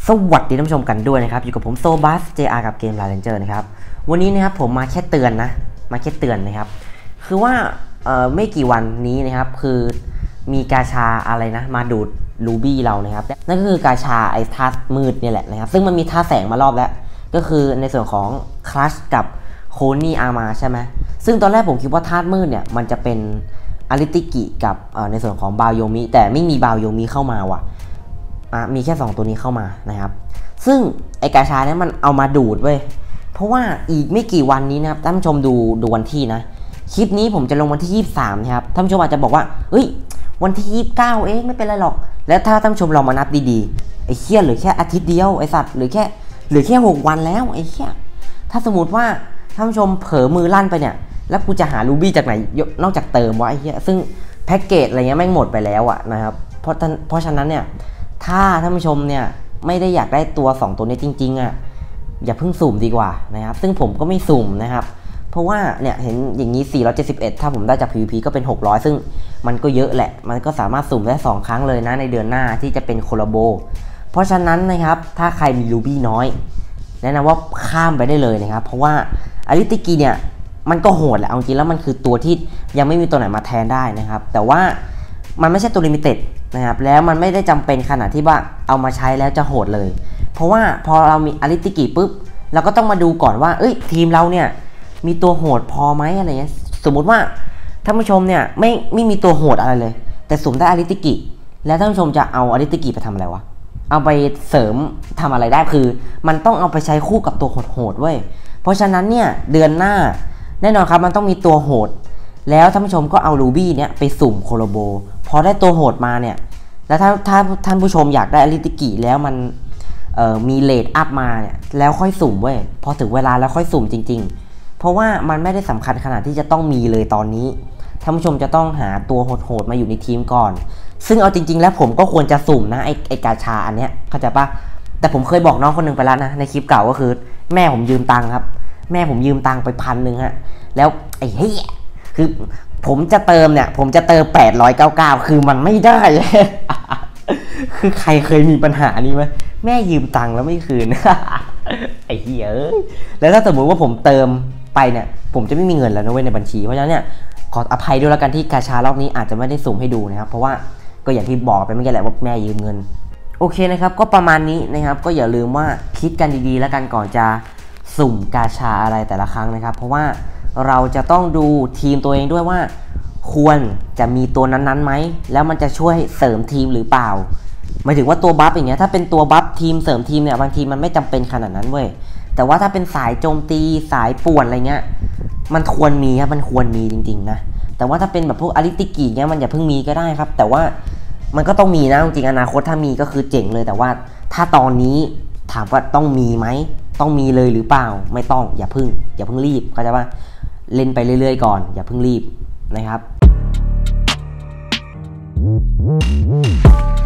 สวัสดีท่านผู้ชมกันด้วยนะครับอยู่กับผมโซบัส JR กับเกม Line Ranger นะครับวันนี้นะครับผมมาแค่เตือนนะครับคือว่าไม่กี่วันนี้นะครับคือมีกาชาอะไรนะมาดูดรูบี้เรานะครับนั่นก็คือกาชาไอ้ธาตุมืดเนี่ยแหละนะครับซึ่งมันมีธาตุแสงมารอบแล้วก็คือในส่วนของคลัชกับโคนี่อาร์มาใช่ไหมซึ่งตอนแรกผมคิดว่าธาตุมืดเนี่ยมันจะเป็นอาริติกิกับในส่วนของบาวโยมิแต่ไม่มีบาวโยมิเข้ามาว่ะมีแค่2ตัวนี้เข้ามานะครับซึ่งไอกาชาเนี่ยมันเอามาดูดเว้ยเพราะว่าอีกไม่กี่วันนี้นะครับท่านผู้ชมดูวันที่นะคลิปนี้ผมจะลงวันที่23นะครับท่านผู้ชมอาจจะบอกว่าเฮ้ยวันที่29เองไม่เป็นไรหรอกแล้วถ้าท่านผู้ชมลองมานับดีๆไอ้เหี้ยเหลือแค่อาทิตย์เดียวไอ้สัตว์เหลือแค่6วันแล้วไอ้เหี้ยถ้าสมมติว่าท่านผู้ชมเผลอมือลั่นไปเนี่ยแล้วกูจะหารูบี้จากไหนนอกจากเติมวะไอ้เหี้ยซึ่งแพ็กเกจอะไรเงี้ยแม่งหมดไปแล้วอะนะครับเพราะฉะนั้นเนี่ยถ้าท่านผู้ชมเนี่ยไม่ได้อยากได้ตัว2ตัวนี้จริงๆอ่ะอย่าเพิ่งสุ่มดีกว่านะครับซึ่งผมก็ไม่สุ่มนะครับเพราะว่าเนี่ยเห็นอย่างนี้471ถ้าผมได้จาก PVP ก็เป็น600ซึ่งมันก็เยอะแหละมันก็สามารถสุ่มได้2ครั้งเลยนะในเดือนหน้าที่จะเป็นโคลาโบเพราะฉะนั้นนะครับถ้าใครมีรูบี้น้อยแนะนำว่าข้ามไปได้เลยนะครับเพราะว่าอาริติกิเนี่ยมันก็โหดแหละเอาจริงแล้วมันคือตัวที่ยังไม่มีตัวไหนมาแทนได้นะครับแต่ว่ามันไม่ใช่ตัวลิมิเต็ดนะครับแล้วมันไม่ได้จำเป็นขนาดที่ว่าเอามาใช้แล้วจะโหดเลยเพราะว่าพอเรามีอาริติกิปุ๊บเราก็ต้องมาดูก่อนว่าทีมเราเนี่ยมีตัวโหดพอไหมอะไรเงี้ยสมมุติว่าท่านผู้ชมเนี่ยไม่มีตัวโหดอะไรเลยแต่สุ่มได้อาริติกิแล้วท่านผู้ชมจะเอาอาริติกิไปทำอะไรวะเอาไปเสริมทำอะไรได้คือมันต้องเอาไปใช้คู่กับตัวโหดเว้ยเพราะฉะนั้นเนี่ยเดือนหน้าแน่นอนครับมันต้องมีตัวโหดแล้วท่านผู้ชมก็เอารูบี้เนี่ยไปสุ่มโคโลโบพอได้ตัวโหดมาเนี่ยแล้วถ้าท่านผู้ชมอยากได้อาริติกิแล้วมันมีเลทอัพมาเนี่ยแล้วค่อยสุ่มเว้ยพอถึงเวลาแล้วค่อยสุ่มจริงๆเพราะว่ามันไม่ได้สำคัญขนาดที่จะต้องมีเลยตอนนี้ท่านผู้ชมจะต้องหาตัวโหดๆมาอยู่ในทีมก่อนซึ่งเอาจริงๆแล้วผมก็ควรจะสุ่มนะไอกาชาอันเนี้ยเข้าใจปะแต่ผมเคยบอกน้องคนนึงไปแล้วนะในคลิปเก่าก็คือแม่ผมยืมตังค์ครับแม่ผมยืมตังค์ไป1,000ฮะแล้วไอ้เหี้ยคือผมจะเติม899คือมันไม่ได้ คือใครเคยมีปัญหานี้ไหมแม่ยืมตังค์แล้วไม่คืน ไอ้เหี้ยแล้วถ้าสมมุติว่าผมเติมไปเนี่ยผมจะไม่มีเงินแล้วนะเว้ยในบัญชีเพราะฉะนั้นเนี่ยขออภัยด้วยแล้วกันที่กาชารอบนี้อาจจะไม่ได้สุ่มให้ดูนะครับเพราะว่าก็อย่างที่บอกไปเมื่อกี้แหละว่าแม่ยืมเงินโอเคนะครับก็ประมาณนี้นะครับก็อย่าลืมว่าคิดกันดีๆแล้วกันก่อนจะสุ่มกาชาอะไรแต่ละครั้งนะครับเพราะว่าเราจะต้องดูทีมตัวเองด้วยว่าควรจะมีตัวนั้นๆไหมแล้วมันจะช่วยเสริมทีมหรือเปล่าหมายถึงว่าตัวบัฟอย่างเงี้ยถ้าเป็นตัวบัฟทีมเสริมทีมเนี่ยบางทีมันไม่จำเป็นขนาดนั้นเว้ยแต่ว่าถ้าเป็นสายโจมตีสายป่วนอะไรเงี้ยมันควรมีครับมันควรมีจริงๆนะแต่ว่าถ้าเป็นแบบพวกอาริติกิเงี้ยมันอย่าเพิ่งมีก็ได้ครับแต่ว่ามันก็ต้องมีนะจริงๆอนาคตถ้ามีก็คือเจ๋งเลยแต่ว่าถ้าตอนนี้ถามว่าต้องมีไหมต้องมีเลยหรือเปล่าไม่ต้องอย่าเพิ่งรีบเข้าใจป่ะเล่นไปเรื่อยๆก่อนอย่าเพิ่งรีบนะครับ